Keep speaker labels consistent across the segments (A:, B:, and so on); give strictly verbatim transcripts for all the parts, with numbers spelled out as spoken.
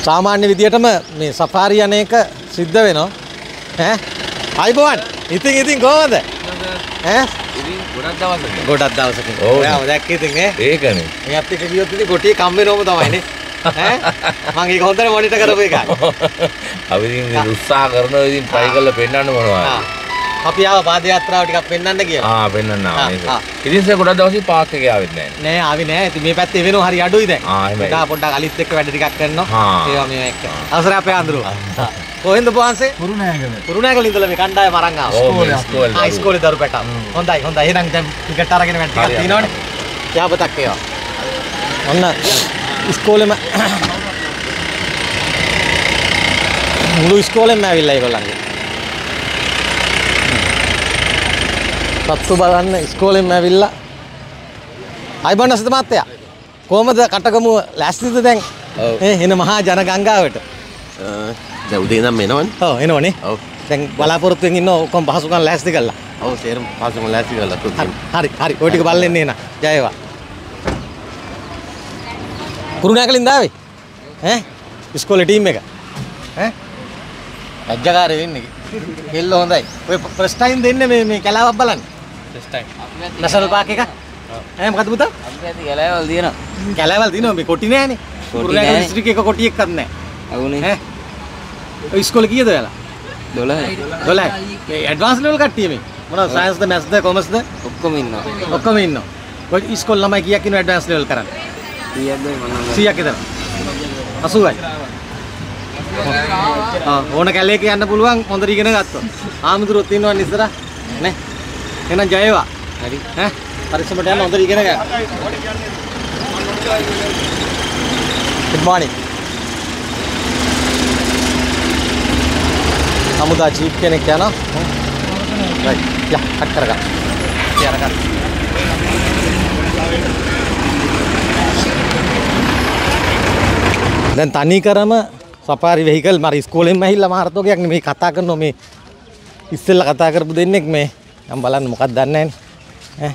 A: සාමාන්‍ය විදියටම මේ සෆාරි අනේක සිද්ධ වෙනවා. ඈ අයිබෝන් ඉතින් ඉතින් කොහොමද? ඈ
B: ඉතින් ගොඩක් දවසකින්.
A: ගොඩක් දවසකින්. ඔයාම දැක්කේ ඉතින් ඈ.
B: ඒකනේ.
A: මෙයත් එක්ක ගියොත් ඉතින් කොටිය කම් වෙනවම තමයිනේ. ඈ මම ඒක හොඳට මොනිටර් කරපු එකයි.
B: අපි ඉතින් උත්සාහ කරනවා ඉතින් try කරලා පෙන්නන්න මොනවා.
A: අපි ආව පාද යාත්‍රාව ටිකක් පෙන්වන්න කියලා.
B: ආ පෙන්වන්න ආවා. ඉතින් සර් ගොඩක් දවසක් පාක් එකේ ආවෙත් නැහැ.
A: නෑ ආවේ නෑ. ඉතින් මේ පැත්තේ වෙනව හරි අඩුයි දැන්.
B: ආ එහෙමයි.
A: තා පොඩ්ඩක් අලිත් එක්ක වැඩ ටිකක් කරනවා.
B: ආ.
A: ඒවා මේ එක්ක. අවසරයි අපේ අඳුරු. කොහෙන්ද පොහන්සේ?
C: කුරුණෑගල.
A: කුරුණෑගල ඉඳලා මේ කණ්ඩායම අරන් ආවා.
B: ඕ ස්කෝල්.
A: ආ ඉස්කෝලේ දරු පැටව. හොඳයි හොඳයි. එහෙනම් දැන් ටිකට් අරගෙන වැඩ ටිකක් තියෙනවනේ. යාපතක් ඒවා. ඔන්න ඉස්කෝලේම මුළු ඉස්කෝලේම ඇවිල්ලා ඒගොල්ලන්ගේ. සත්තු බලන්න ඉස්කෝලෙන් ඇවිල්ලා අයිබෝන් අසිත මහත්තයා කොහමද කටගමුව ලෑස්තිද දැන් ඒ එන මහා ජන ගංගාවට
D: දැන් උදේ ඉඳන් එනවනේ
A: ඔව් එනවනේ
D: ඔව්
A: දැන් බලාපොරොත්තුෙන් ඉන්න ඔක්කොම පහසුකම් ලෑස්ති කළා
D: ඔව් සේරම පහසුකම් ලෑස්ති කරලා තුන්
A: හරි හරි ඔය ටික බලන්න එන්න ජය වේවා කුරුණෑගලින්ද ආවේ ඈ ඉස්කෝලේ ටීම් එක ඈ රජ්‍යකාරය වෙන්නේ කෙල්ල හොඳයි ඔය ෆස්ට් ටයිම් දෙන්නේ මේ මේ කලාවක් බලන්න ෆස්ට් ටයිම් නැෂනල් පාක් එක ඈ මොකද පුතා
E: අපි ඇති කැලෑවල් තියෙනවා.
A: කැලෑවල් තියෙනවා මේ කොටි නෑනේ කුරුණෑගල ඩිස්ට්‍රික්ට් එක කොටි එකක් නැහැ
E: අවුනේ.
A: ඈ ඔය ඉස්කෝලේ කීයද ඔයාලා
E: දොළහයි.
A: දොළහයි මේ ඇඩ්වාන්ස් ලෙවල් කට්ටිය මේ මොනවද සයන්ස්ද මැත්ස්ද කොමර්ස්ද
E: ඔක්කොම ඉන්නවා.
A: ඔක්කොම ඉන්නවා ඔය ඉස්කෝල ළමයි කීයක් ඉන්නව ඇඩ්වාන්ස් ලෙවල් කරන්න
E: කීයක්ද මම
A: සීයක් විතර අසූවයි ආ ඕන කැලේක යන්න පුළුවන් හොඳට ඉගෙන ගත්තොත් ආමුදුරොත් ඉන්නවන්නේ ඉස්සර නේ එහෙනම් ජය වේවා හරි ඈ පරිස්සමට යන්න හොඳට ඉගෙන ගන්න good morning අමුදා චීෆ් කෙනෙක් යනවා right යා කට් කරගන්න යා කරගන්න දැන් තනි කරම සෆාරි වෙහිකල් මර ඉස්කෝලෙන්ම ඇහිල්ලා මාර්තෝගයක් නෙමෙයි කතා කරනවා මේ ඉස්සෙල්ලා කතා කරපු දෙන්නෙක් මේ මම බලන්න මොකක්ද දන්නේ නැහැ ඈ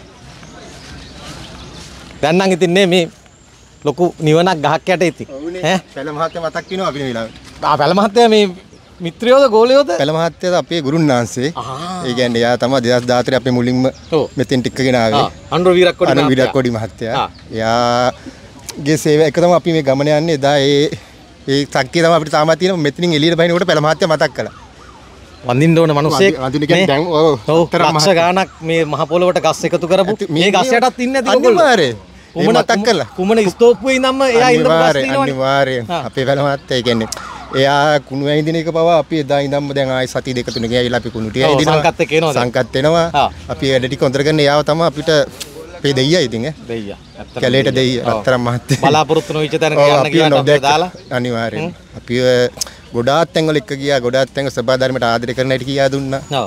A: දැන් නම් ඉතින් නේ මේ ලොකු නිවනක් ගහක් යට ඉතින් ඈ
C: පැල මහත්තයා මතක් වෙනවා අපි මේ වෙලාවට.
A: ආ පැල මහත්තයා මේ මිත්‍රයෝද ගෝලියෝද
C: පැල මහත්තයා අපේ ගුරුන්නාන්සේ. ඒ කියන්නේ එයා තමයි දෙදාස් දාහතරේ අපේ මුලින්ම මෙතෙන් ටිකගෙන ආවේ.
A: අනුර වීරක්කොඩි
C: අනුර වීරක්කොඩි මහත්තයා. එයාගේ සේවය එක තමයි අපි මේ ගමන යන්නේ. එදා ඒ ඒ සක්කිය තමයි අපිට තාමත් තියෙන මෙතනින් එළියට බහිනකොට පැල මහත්තයා මතක් කළා.
A: වඳින්න ඕන මිනිස්සෙක්
C: වඳින්න කියන්නේ දැන් ඔව්
A: ලක්ෂ ගාණක් මේ මහ පොළොවට ගස් එකතු කරපු මේ ගස් යටත් ඉන්නේ නැති ඔයගොල්ලෝ
C: අනිවාර්යයෙන්
A: කුමන මතක් කළා කුමන ස්තෝප්පුවේ ඉඳන්ම එයා ඉඳන් ගස් තියෙනවනේ
C: අනිවාර්යයෙන් අපේ පැල මහත්තයා ඒ කියන්නේ එයා කුණු ඇහිදින එක පවා අපි එදා ඉඳන්ම දැන් ආයි සති දෙක තුනක ඇවිල්ලා අපි කුණු ටික ඇහිදිනවා
A: සංකත් එක්ක එනවා
C: සංකත් එනවා අපි වැඩ ටික හොඳ කරගෙන එයාව තමයි අපිට අපේ දෙයියා ඉතින් ඈ
A: දෙයියා
C: කැලේට දෙයියා රත්තරන් මහත්තයා
A: බලාපොරොත්තු නොවිච්ච තැනක යන්න කියන්න අපිට දාලා
C: අනිවාර්යෙන් අපි ගොඩාක් තැන්වල එක ගියා ගොඩාක් තැන්වල සබා ධර්මයට ආදරය කරන හැටි කියා දුන්නා
A: ඔව්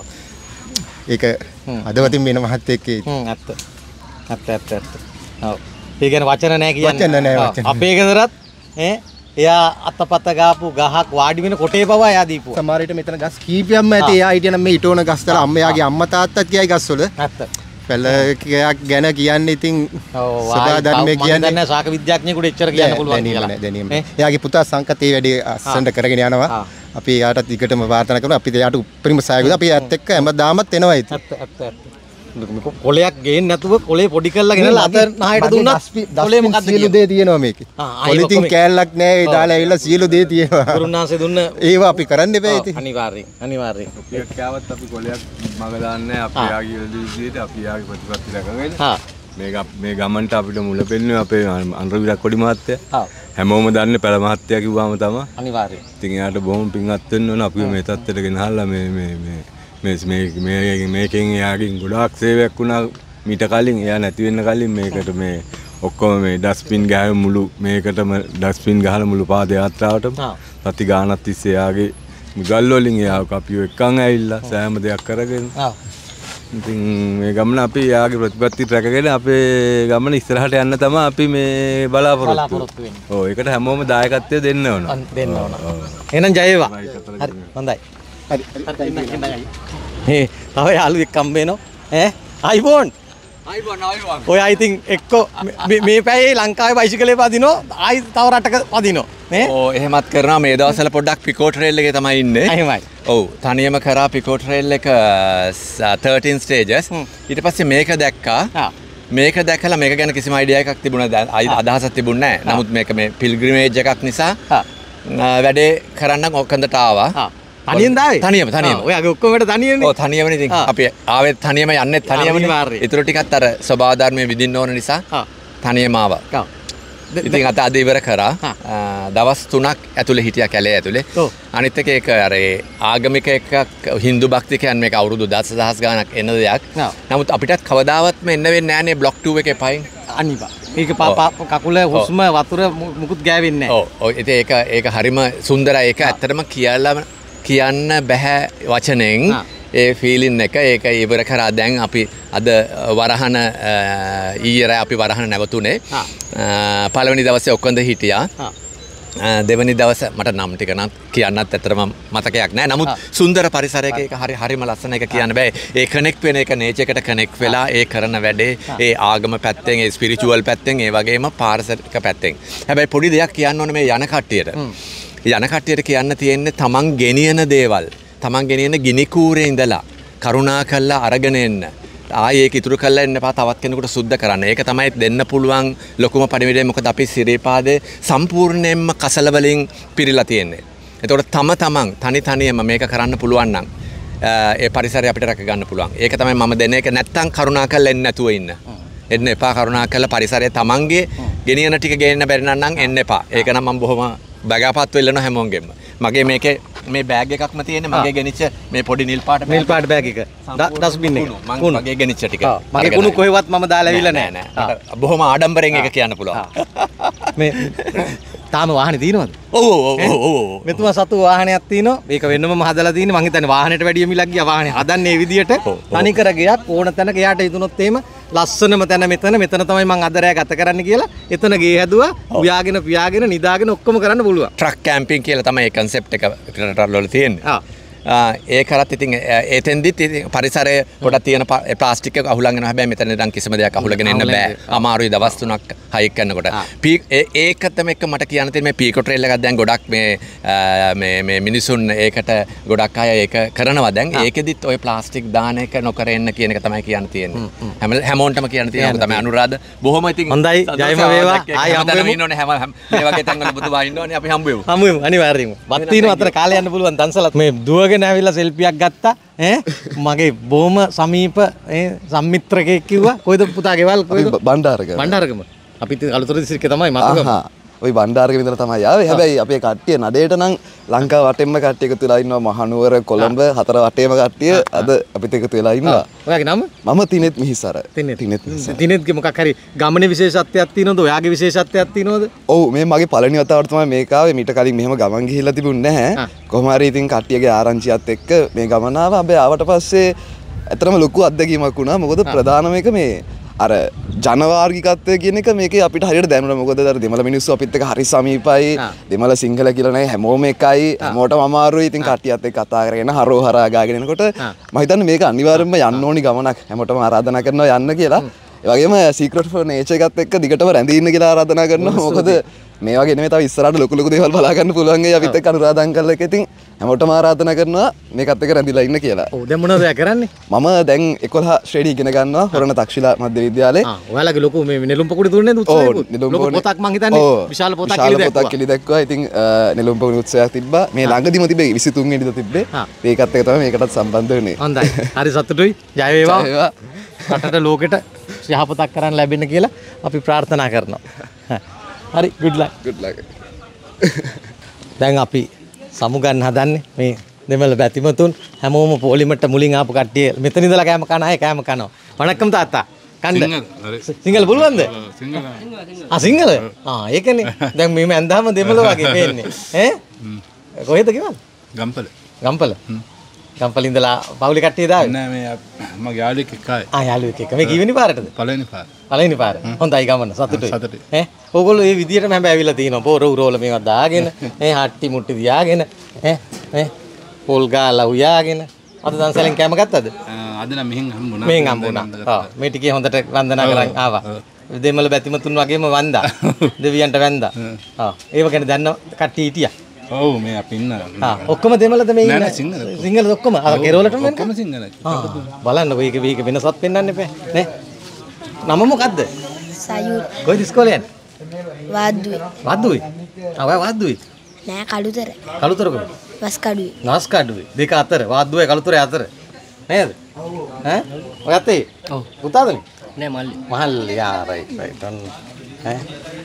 C: ඒක අදවතින් වෙන මහත්තයෙක් ඒ
A: හ්ම් ඇත්ත ඇත්ත ඇත්ත ඇත්ත ඔව් ඒ කියන්නේ වචන නැහැ කියන්නේ
C: වචන නැහැ වචන
A: අපේ ගෙදරත් ඈ එයා අතපත ගාපු ගහක් වාඩි වෙන කොටේ පවා එයා දීපුවා
C: සමහර විට මෙතන ගස් කීපයක්ම ඇති එයා හිටියනම් මේ ඊටෝන ගස් තල අම්මයාගේ අම්මා තාත්තත් කියයි ගස්වල
A: ඇත්ත
C: පැල කයක් ගැන කියන්නේ ඉතින්
A: ඔව්
C: සදා ධර්මයේ කියන්නේ
A: නැහැ ශාක විද්‍යාඥයෙකුට එච්චර කියන්න පුළුවන් කියලා
C: දැනීම එයාගේ පුතා සංකත් ඒ වැඩේ අස්සන්න කරගෙන යනවා අපි එයාට ටිකටම වාර්තා කරනවා අපි එයාට උපරිම සහයෝගය අපි එයාත් එක්ක හැමදාමත් එනවා ඉතින්
A: ඇත්ත ඇත්ත ඇත්ත කොලයක් ගේන්න නැතුව කොලේ පොඩි කරලා ගෙනලා අත නහයට දුන්නත් කොලේ මොකද්ද
C: සියලු දේ තියෙනවා මේකේ පොලිතින් කෑල්ලක් නැහැ ඒ දාලා ඇවිල්ලා සියලු දේ තියෙනවා
A: ගුරුනාන්සේ දුන්න
C: ඒවා අපි කරන්න එපා ඉතින්
A: අනිවාර්යෙන් අනිවාර්යෙන්
F: කොපියක් කෑවත් අපි කොලයක් මග දාන්නේ අපි යාගේ විදිහට අපි යාගේ ප්‍රතිපත්ති රැකගෙන
A: හා
F: මේක මේ ගමන්ට අපිට මුල පෙන්නේ අපේ අනුර විරක්කොඩි මහත්තයා
A: හා
F: හැමෝම දන්නේ පැල මහත්තයා කිව්වම තමයි
A: අනිවාර්යෙන්
F: ඉතින් එයාට බොහොම පිංගත් වෙන්න ඕන අපි මේ තත්ත්වයට ගෙනහල්ලා මේ මේ මේ මේ මේ මේකෙන් එයාගෙන් ගොඩාක් සේවයක් වුණා මීට කලින් එයා නැති වෙන්න කලින් මේකට මේ ඔක්කොම මේ ඩස්බින් ගහන මුළු මේකටම ඩස්බින් ගහන මුළු පාද යාත්‍රාවටම සති ගානක් තිස්සේ එයාගේ මුගල් වලින් එයාව කපියෝ එක්කන් ඇවිල්ලා සෑම දෙයක් කරගෙන ඉතින් මේ ගමන අපි එයාගේ ප්‍රතිපත්ති රැකගෙන අපේ ගමන ඉස්සරහට යන්න තමයි අපි මේ බලාපොරොත්තු වෙන්නේ. ඔව් ඒකට හැමෝම දායකත්වය දෙන්න ඕන.
A: දෙන්න ඕන. එහෙනම් ජය වේවා. හරි හොඳයි. හරි හරි. හේ තව යාළුවෙක් හම්බ වෙනවා ඈ අයිබෝන් ඔය ඉතින් එක්කෝ මේ පැයේ ලංකාවේ බයිසිකලේ පදිනෝ ආයි තව රටක පදිනෝ නේ
G: ඕ එහෙමත් කරනවා මේ දවස්වල පොඩ්ඩක් පිකෝ ට්‍රේල් එකේ තමයි ඉන්නේ
A: එහෙමයි
G: ඔව් තනියම කරා පිකෝ ට්‍රේල් එක thirteen stages ඊට පස්සේ මේක දැක්කා මේක දැකලා මේක ගැන කිසිම අයිඩියා එකක් තිබුණා අදහසක් තිබුණේ නැහැ නමුත් මේක මේ පිල්ග්‍රිමේජ් එකක් නිසා වැඩේ කරන්න ඔක්කන්දට ආවා
A: තනියෙන් දාවේ
G: තනියම තනියම
A: ඔය අගේ ඔක්කොම වැඩ තනියමනේ
G: ඔව් තනියමනේ ඉතින් අපි ආවේ තනියම යන්නේ තනියමනේ ඊටු ටිකත් අර ස්වභාව ධර්මයේ විදින්න ඕන නිසා තනියම ආවා ඉතින් අත අද ඉවර කරා දවස් තුනක් ඇතුලේ හිටියා කැලේ ඇතුලේ අනිත් එක ඒක අර ආගමික එකක් හින්දු භක්තිකයන් මේක අවුරුදු දසදහස් ගාණක් එන දෙයක් නමුත් අපිටත් කවදාවත්ම එන්න වෙන්නේ නැහැ නේ බ්ලොක් two එකේ පයින්
A: අනිවා ඒක කකුල හුස්ම වතුර මුකුත් ගෑවෙන්නේ නැහැ
G: ඔව් ඔව් ඉතින් ඒක ඒක හරිම සුන්දරයි ඒක ඇත්තටම කියලා කියන්න බෑ වචනෙන් ඒ ෆීලින් එක ඒක ඉවර කරා දැන් අපි අද වරහන ඊයේ අපි වරහන නැවතුනේ පළවෙනි දවසේ ඔක්කොන්ද හිටියා දෙවෙනි දවස මට නම් ටික නම් කියන්නත් ඇත්තටම මතකයක් නැහැ නමුත් සුන්දර පරිසරයක ඒක හරි හරිම ලස්සන එක කියන්න බෑ ඒ කනෙක්ට් වෙන එක නේචර් එකට කනෙක්ට් වෙලා ඒ කරන වැඩේ ඒ ආගම පැත්තෙන් ඒ ස්පිරිචුවල් පැත්තෙන් ඒ වගේම පාරිසරික පැත්තෙන් හැබැයි පොඩි දෙයක් කියන්න ඕනේ මේ යන කට්ටියට යන කට්ටියට කියන්න තියෙන්නේ තමන් ගෙනියන දේවල් තමන් ගෙනියන ගිනි කූරේ ඉඳලා කරුණා කළා අරගෙන එන්න ආයේ ඒක ඉතුරු කළා එන්න එපා තවත් කෙනෙකුට සුද්ධ කරන්න ඒක තමයි දෙන්න පුළුවන් ලොකුම පරිවිඩය මොකද අපි සිරිපාදේ සම්පූර්ණයෙන්ම කසල වලින් පිරීලා තියෙන්නේ එතකොට තම තමන් තනි තනියම මේක කරන්න පුළුවන් නම් ඒ පරිසරය අපිට රැක ගන්න පුළුවන් ඒක තමයි මම දෙන එක නැත්තම් කරුණා කළා එන්න නැතුව ඉන්න එන්න එපා කරුණා කළා පරිසරය තමන්ගේ ගෙනියන ටික ගේන්න බැරි නම් එන්න එපා ඒක නම් මම බොහොම බගාපත් වෙල්ලන හැමෝගෙම මගේ මේකේ මේ බෑග් එකක්ම තියෙන්නේ මගේ ගෙනිච්ච මේ පොඩි නිල් පාට
A: නිල් පාට බෑග් එක ඩස්බින් එක
G: මම මගේ ගෙනිච්ච ටික
A: මගේ කුණු කොහෙවත් මම දාලා ඇවිල්ලා නැහැ
G: නෑ බොහොම ආඩම්බරෙන් ඒක කියන්න පුළුවන්
A: මේ තාම වාහනේ තියෙනවද
G: ඔව් ඔව් ඔව් ඔව්
A: මෙතුමා සතු වාහනයක් තියෙනවා මේක වෙන්නම හදලා තියෙන්නේ මං හිතන්නේ වාහනේට වැඩිය මිලක් ගියා වාහනේ හදන්නේ මේ විදියට තනි කර ගියක් ඕන තැනක එයාට හිතුනොත් එහෙම ලස්සනම තැන මෙතන මෙතන තමයි මං අද රෑ ගත කරන්න කියලා එතන ගේ හැදුවා උයාගෙන පියාගෙන නිදාගෙන ඔක්කොම කරන්න පුළුවන්
G: ට්‍රක් කැම්පින් කියලා තමයි ඒ concept එක රටවල තියෙන්නේ ඒ කරත් ඉතින් එතෙන්දිත් පරිසරය පොඩක් තියෙන ප්ලාස්ටික් එක අහුලන් යනවා හැබැයි මෙතන ඉඳන් කිසිම දෙයක් අහුලගෙන එන්න බෑ අමාරුයි දවස් තුනක් හයික් කරනකොට ඒකතම එක මට කියන්න තියෙන මේ පීකෝ ට්‍රේල් එකක් දැන් ගොඩක් මේ මේ මේ මිනිසුන් ඒකට ගොඩක් අය ඒක කරනවා දැන් ඒකෙදිත් ඔය ප්ලාස්ටික් දාන එක නොකර එන්න කියන එක තමයි කියන්න තියෙන්නේ හැම හැමෝන්ටම කියන්න තියෙනවා තමයි අනුරාධ බොහොම ඉතින්
A: හොඳයි ජයම වේවා
G: ආයි හම්බ වෙමු ඉන්නෝනේ හැම මේ වගේ තැන්වල බුදුබා ඉන්නෝනේ අපි හම්බ වෙමු
A: හම්බ වෙමු අනිවාර්යෙන්ම වත් තිනු අතර කාලේ යන්න පුළුවන් දන්සලත් මේ දුවගෙන ඇවිල්ලා සෙල්ෆියක් ගත්තා ඈ මගේ බොහොම සමීප ඈ සම්මිත්‍රකෙක් කිව්වා කොයිද පුතා ගෙවල් කොයිද
H: බණ්ඩාරගම
A: බණ්ඩාරගම අපිත් අලුතර දිස්ත්‍රික්කේ තමයි මතුගම
H: ওই බණ්ඩාරගම ඉඳලා තමයි ආවේ හැබැයි අපේ කට්ටිය නඩේට නම් ලංකාව වටෙන්ම කට්ටිය එකතු වෙලා ඉන්නවා මහනුවර කොළඹ හතර වටේම කට්ටිය අද අපිත් එකතු වෙලා ඉන්නවා
A: ඔයාගේ නම
H: මම තිනෙත් මිහිසර
A: තිනෙත් මිහිසර තිනෙත්ගේ මොකක් හරි ගමනේ විශේෂත්වයක් තියෙනවද ඔයාගේ විශේෂත්වයක් තියෙනවද
H: ඔව් මේ මගේ පළවෙනි වතාවට තමයි මේක ආවේ මීට කලින් මෙහෙම ගමන් ගිහිල්ලා තිබුණේ නැහැ කොහොම හරි ඉතින් කට්ටියගේ ආරංචියත් එක්ක මේ ගමන ආවා හැබැයි ආවට පස්සේ ඇත්තටම ලොකු අත්දැකීමක් වුණා මොකද ප්‍රධානම එක මේ අර ජනවාර්ගිකත්වය කියන එක මේකේ අපිට හරියට දැනුණා මොකද අර දෙමළ මිනිස්සු අපිත් එක්ක හරි සමීපයි දෙමළ සිංහල කියලා නෑ හැමෝම එකයි හැමෝටම අමාරුයි ඉතින් කට්ටියත් එක්ක කතා කරගෙන හරෝ හරා ගාගෙන එනකොට මම හිතන්නේ මේක අනිවාර්යයෙන්ම යන්න ඕනි ගමනක් හැමෝටම ආරාධනා කරනවා යන්න කියලා ඒ වගේම සීක්‍රට් ෆෝර් නේචර් එකත් එක්ක දිගටම රැඳී ඉන්න කියලා ආරාධනා කරනවා මොකද මේ වගේ නෙමෙයි තව ඉස්සරහට ලොකු ලොකු දේවල් බලා ගන්න පුළුවන් ඒ අපිත් එක්ක අනුරාධ අංකල් එක්ක ඉතින් හැමෝටම ආරාධනා කරනවා මේකත් එක්ක රැඳිලා ඉන්න කියලා.
A: ඔව් දැන් මොනවද කරන්නේ?
H: මම දැන් එකොළහ ශ්‍රේණිය ඉගෙන ගන්නවා හොරණ තක්ෂිලා මධ්‍ය විද්‍යාලයේ.
A: ආ ඔයාලගේ ලොකු මේ නෙළුම් පොකුඩේ දුන්නේ නේද උත්සවයකට? ලොකු පොතක් මං හිතන්නේ විශාල පොතක් එලි දැක්කුවා.
H: පොතක් එලි දැක්කුවා. ඉතින් නෙළුම් පොකුඩේ උත්සවයක් තිබ්බා. මේ ළඟදිම තිබ්බේ විසි තුන් වෙනිදා තිබ්බේ. ඒකත් එක්ක තමයි මේකටත් සම්බන්ධ වෙන්නේ.
A: හොඳයි. හරි සතුටුයි. ජය වේවා. රටට ලෝකෙට යහපතක් කරන්න ලැබෙන්න කියලා අපි ප්‍රාර්ථනා කරනවා. හරි good luck.
H: good luck.
A: දැන් අපි සමුගන්න හදන්නේ මේ දෙමළ බැතිමතුන් හැමෝම පොලිමට මුලින් ආපු කට්ටිය මෙතන ඉඳලා කෑම කන අය කෑම කනවා. වණක්කම් තාත්තා. කන්න. සිංහල පුළුවන්ද? සිංහල. ආ සිංහල? ආ ඒකනේ. දැන් මේ මන්දාම දෙමළ වගේ පේන්නේ. ඈ? කොහෙද ගෙවල්?
F: ගම්පල.
A: ගම්පල. ගම්පල ඉඳලා පවුලේ කට්ටිය දාවේ?
F: නෑ මේ මගේ යාළුවෙක් එක්ක ආවේ.
A: ආ යාළුවෙක් එක්ක. මේ කීවෙනි පාරටද?
F: පළවෙනි පාර.
A: පළවෙනි පාර. හොඳයි ගමන සතුටුයි.
F: සතුටුයි.
A: ඈ ඕගොල්ලෝ මේ විදියටම හැබැයි ඇවිල්ලා තිනවා. පොර උරෝල මේවා දාගෙන, ඈ හට්ටි මුට්ටි දියාගෙන, ඈ ඈ පොල් ගාලා උයාගෙන. අද දන්සලෙන් කැම ගත්තද?
I: අද නම් මෙහෙන් හම්බුණා.
A: මෙහෙන් හම්බුණා. ඔව් මේ ටිකේ හොඳට වන්දනා කරන් ආවා. දෙමළ බැතිමතුන් වගේම වන්දා. දෙවියන්ට වැන්දා. ඔව් ඒව ගැන දන්න කට්ටිය හිටියා.
I: ඔව් මේ අපි ඉන්න.
A: ආ ඔක්කොම දෙමළද මේ ඉන්නේ?
I: නෑ සිංහල.
A: සිංහලද ඔක්කොම? අර කෙරවලටම වෙන්නේ?
I: ඔක්කොම සිංහලයි.
A: ආ බලන්න මේක මේක වෙනසක් පෙන්වන්න එපා. නේ? නම මොකද්ද?
J: සයුර්.
A: කොයිද ඉස්කෝලේ යන්නේ?
J: වාද්දුවේ.
A: වාද්දුවේ? ආ ඔය වාද්දුවේ?
J: නෑ කළුතර.
A: කළුතර කොහෙද?
J: වස්කඩුවේ.
A: නාස්කඩුවේ. දෙක අතර වාද්දුවේ කළුතරේ අතර. නේද? ඈ? ඔය අතේ? ඔව්. පුතාදනේ?
E: නෑ මල්ලි.
A: මහල්ලි යා රයිට් රයිට් අන්න ඈ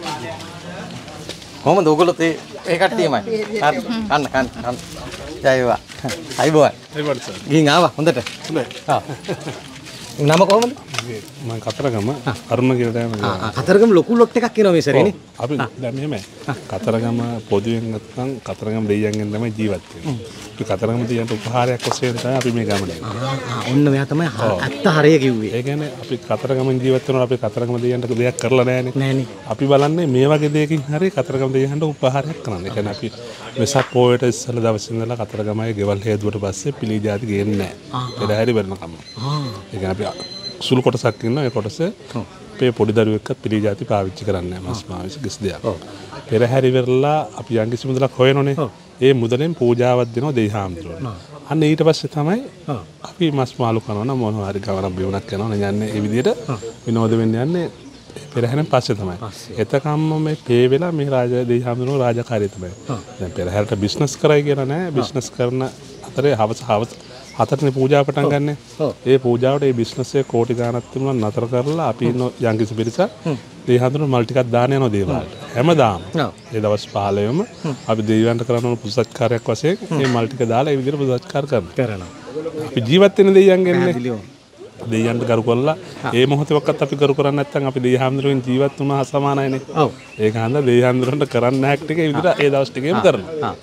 A: කොහමද ඔයගොල්ලෝ ඒ ඒ කට්ටියමයි හරි කන්න කන්න කන්න ජයවා hi boy
I: hi boy sir
A: ගිහින් ආවා හොඳට හොඳයි ආ නම කොහමද
I: මම කතරගම අරුණ කියලා තමයි
A: ආ කතරගම ලොකු ලොට් එකක් එනවා මේ සැරේනේ
I: අපි දැන් මෙහෙමයි කතරගම පොදුවෙන් නැත්නම් කතරගම දෙයියන්ගෙන් තමයි ජීවත් වෙන්නේ අපි කතරගම දෙයියන්ට උපහාරයක් වශයෙන් තමයි අපි මේ ගමන යන්නේ
A: ආ ඔන්න මෙයා තමයි ඇත්ත හරිය කිව්වේ
I: ඒ කියන්නේ අපි කතරගමෙන් ජීවත් වෙනවා අපි කතරගම දෙයියන්ට දෙයක් කරලා නැහැනේ
A: නැහැනේ
I: අපි බලන්නේ මේ වගේ දෙයකින් හරි කතරගම දෙයියන්ට උපහාරයක් කරන්න ඒ කියන්නේ අපි වෙසක් පොයට ඉස්සෙල්ලා දවසේ ඉඳලා කතරගමයි ගෙවල් හේදුවට පස්සේ පිළි ಜಾති ගේන්නේ නැහැ ඒක හැරි වෙනකම් ආ ඒ කියන්නේ අපි සුළු කොටසක් ඉන්නවා ඒ කොටස අපේ පොඩි දරුවෙක්වත් පිළි ಜಾති පාවිච්චි කරන්නේ නැහැ මස් මාවිස කිසි දෙයක්. පෙරහැරි වෙරලා අපි යම් කිසි මුදලක් හොයනෝනේ. ඒ මුදලෙන් පූජාවක් දෙනවා දෙවිහාමුදුරුවෝ. අන්න ඊට පස්සේ තමයි අපි මස් මාළු කරනවා නම් මොනවා හරි ගවරක් බිවුනක් කරනවා යන්නේ ඒ විදිහට විනෝද වෙන්න යන්නේ පෙරහැරෙන් පස්සේ තමයි. එතකම්ම මේ පේ වෙලා මේ රාජ දෙවිහාමුදුරුවෝ රාජකාරිය තමයි. දැන් පෙරහැරට බිස්නස් කරයි කියලා නෑ බිස්නස් කරන අතරේ හවස හවස හතරනේ පූජා පටන් ගන්න. ඒ පූජාවට ඒ බිස්නස් එක කෝටි ගාණක් තිබුණා නතර කරලා අපි ඉන්න යම්කිසි පිරිසක් ඒ හඳුන මල් ටිකක් දාන යනවා දේවාලට. හැමදාම. ඒ දවස් පහළොවම අපි දෙවියන්ට කරන පුසත්කාරයක් වශයෙන් මේ මල් ටික දාලා ඒ විදිහට පුසත්කාර කරනවා. කරනවා. අපි ජීවත් වෙන දෙවියන්ගෙන්නේ දෙවියන්ට කරු කරලා ඒ මොහොතේවත් අපි කරු කරන්නේ නැත්නම් අපි දෙවියන්හඳුරෙන් ජීවත් වුණා අසමානයිනේ. ඔව්. ඒක හන්ද දෙවියන්හඳුරන්ට කරන්න හැක් ටික ඒ විදිහට ඒ දවස් ටිකේම කරනවා.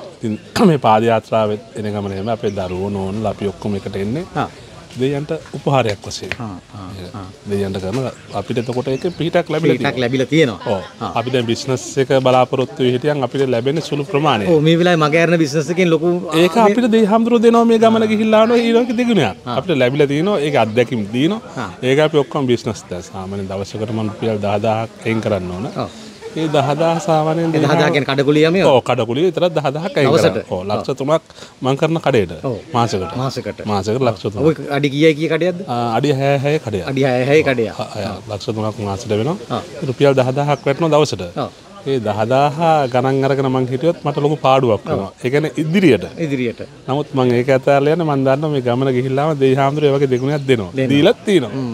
I: මේ පාදයාත්‍රාවෙත් එන ගමනේම අපේ දරුවෝ නෝනලා අපි ඔක්කොම එකට එන්නේ දෙයයන්ට උපහාරයක් වශයෙන්. දෙයයන්ට කරන අපිට එතකොට ඒක පිටක් ලැබිලා
A: පිටක් ලැබිලා තියෙනවා.
I: ඔව්. අපි දැන් බිස්නස් එක බලාපොරොත්තු වෙ හිටියන් අපිට ලැබෙන සුළු ප්‍රමාණය.
A: ඔව් මේ වෙලාවේ මගේ අරන බිස්නස් එකෙන් ලොකු
I: ඒක අපිට දෙවිහාමුදුරුවෝ දෙනවා මේ ගමන ගිහිල්ලා ආනෝ ඊළඟ දෙගුණයක්. අපිට ලැබිලා තියෙනවා ඒක අත්දැකීම් දිනවා. ඒක අපි ඔක්කොම බිස්නස් දැන් සාමාන්‍ය දවසකට මම රුපියල් දහදාහක් එයින් කරන්න ඕන. ඒ දහදාහ සාමාන්‍යයෙන්
A: දහදාහ කියන්නේ කඩකුලිය මේ
I: ඔව් කඩකුලිය විතර දහදාහක් අයින් කරනවා. ඔව් ලක්ෂ තුනක් මම කරන කඩේට මාසෙකට.
A: මාසෙකට.
I: මාසෙකට ලක්ෂ තුනක්.
A: ඔය අඩි කීයයි කී කඩයක්ද?
I: අඩි හය හය කඩයක්.
A: අඩි හය හය කඩයක්.
I: ලක්ෂ තුනක් මාසෙට වෙනවා. රුපියල් දහදාහක් වැටෙනවා දවසට. ඒ දහදාහ ගණන් අරගෙන මං හිටියොත් මට ලොකු පාඩුවක් වෙනවා. ඒ කියන්නේ ඉදිරියට.
A: ඉදිරියට.
I: නමුත් මං ඒක ඇතහැරලා යන්නේ මං දන්නවා මේ ගමන ගිහිල්ලාම දෙවිහාමුදුරුවෝ ඒ වගේ දෙගුණයක් දෙනවා. දීලත් තියෙනවා.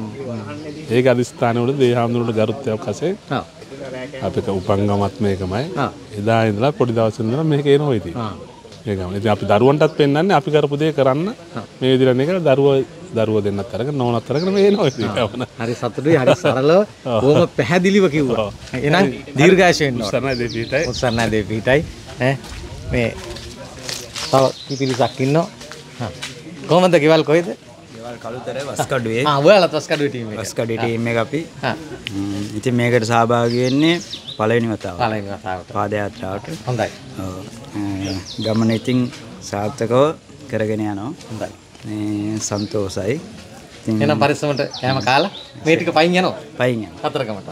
I: ඒක අදිස්ථාන වල දෙවිහාමුදුරුවෝට ගරුත්වයක් වශයෙන්. ඔව්. අපිට උපංගමත් මේකමයි. එදා ඉඳලා පොඩි දවසේ ඉඳලා මේක එනවා ඉතින්. මේ ගමන. ඉතින් අපි දරුවන්ටත් පෙන්වන්නේ අපි කරපු දේ කරන්න මේ විදිහට නේ කියලා දරුවෝ දරුවෝ දෙන්නත් අරගෙන නෝනත් අරගෙන මේ එනවා ඉතින්.
A: හරි සතුටුයි හරි සරලව බොහොම පැහැදිලිව කිව්වා. එහෙනම් දීර්ඝායස වෙන්න ඕන.
I: උස්සරණයි දෙපිටයි.
A: උස්සරණයි දෙපිටයි. ඈ මේ තව කිපිලිසක් ඉන්නවා. හා කොහමද ගෙවල් කොයිද?
E: කළුතර වස්කඩුවේ.
A: ආ ඔයාලත් වස්කඩුවේ ටීම් එක.
E: වස්කඩුවේ ටීම් එක අපි. හා. ඉතින් මේකට සහභාගී වෙන්නේ පළවෙනි වතාවට.
A: පළවෙනි වතාවට.
E: පාදයාත්‍රාවට.
A: හොඳයි.
E: ඔව්. ගමන ඉතින් සාර්ථකව කරගෙන යනවා.
A: හොඳයි.
E: මේ සන්තෝසයි.
A: ඉතින් එහෙනම් පරිස්සමට යෑම කාලා මේ ටික පයින් යනවා.
E: පයින් යනවා.
A: හතරකමට.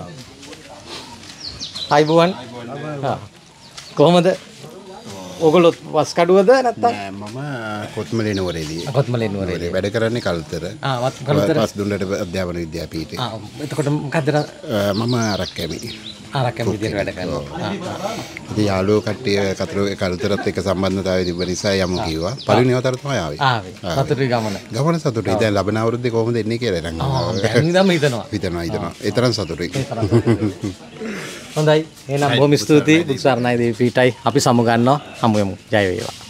A: අයිබෝවන්. හා. කොහමද? ඔගොල්ලෝ වස් කඩුවද නැත්නම්
K: නෑ මම කොත්මලේ නුවරේදී
A: කොත්මලේ නුවරේදී
K: වැඩ කරන්නේ කල්තර
A: ආ වත් කල්තර
K: පස් දුන්නට අධ්‍යාපන විද්‍යාපීඨේ
A: ආ එතකොට මොකද්ද
K: මම ආරක්කැමි
A: ආරක්කැමි විදියට වැඩ කරනවා ආ
K: ඉතින් යාළුවෝ කට්ටිය කතර කල්තරත් එක්ක සම්බන්ධතාවය තිබ්බ නිසා යමු කිව්වා පළවෙනි වතාවට තමයි ආවේ
A: ආවේ සතුටුයි ගමන
K: ගමන සතුටුයි දැන් ලබන අවුරුද්දේ කොහොමද එන්නේ කියලා නම්
A: දැන් ඉඳන්ම හිතනවා
K: හිතනවා හිතනවා ඒ තරම් සතුටුයි
A: හොඳයි එහෙනම් බොහොම ස්තුතියි බුදුසරණයි දේවී පීඨයි අපි සමු ගන්නවා හමු යමු ජය වේවා